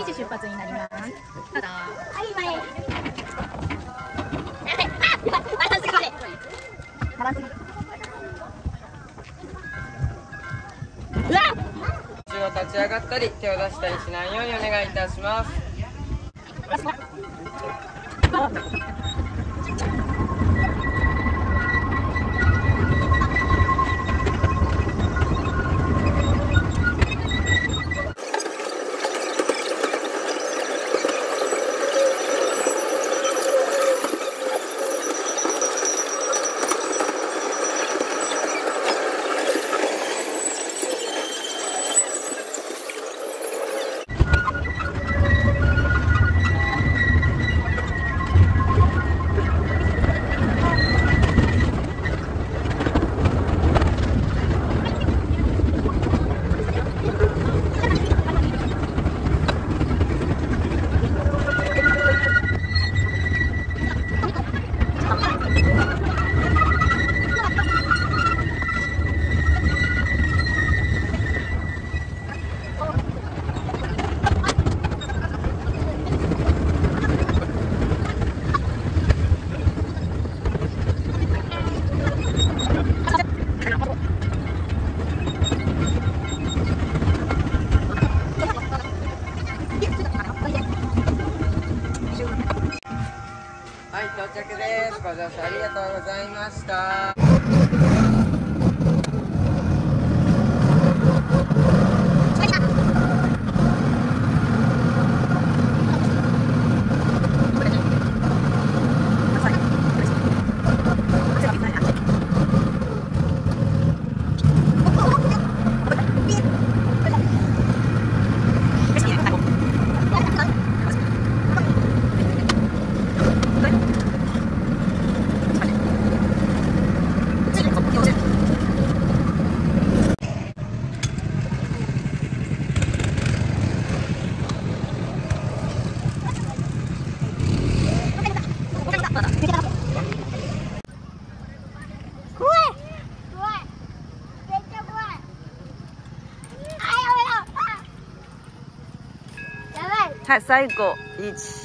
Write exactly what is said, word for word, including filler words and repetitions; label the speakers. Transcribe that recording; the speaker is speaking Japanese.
Speaker 1: にち出発になります。ただ、はい、前。バランスが悪い。バランスが。うわ。
Speaker 2: 口を立ち上がったり、手を出したりしないようにお願いいたします。はい、到着です。ご乗車ありがとうございました。はい、最後、いち